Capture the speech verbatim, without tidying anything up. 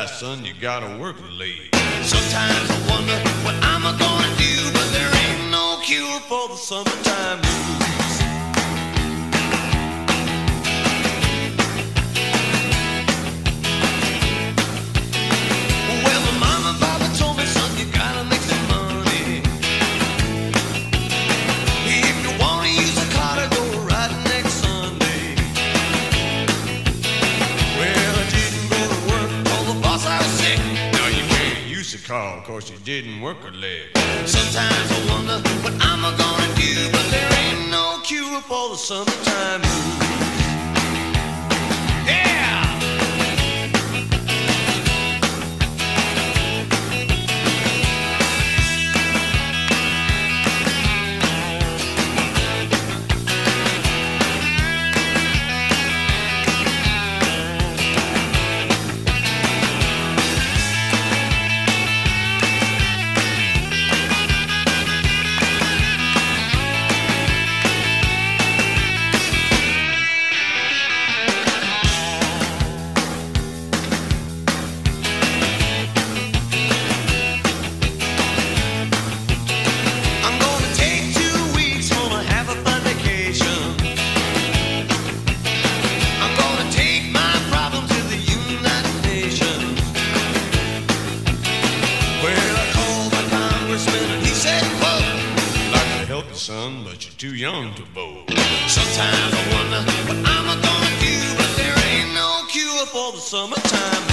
guy, son, you gotta work late. Sometimes I wonder what I'm gonna do, but there ain't no cure for the summertime blues. Well, my mama and papa told me, son, you gotta make some money. If you wanna use a car to go riding next Sunday. Well, I didn't go to work, told the boss I was sick. Now you can't use the car, cause you didn't work her leg. Sometimes I wonder what I'm gonna do, but there ain't no cure for the summertime blues. Yeah! Son, but you're too young to vote. Sometimes I wonder what I'm gonna do, but there ain't no cure for the summertime.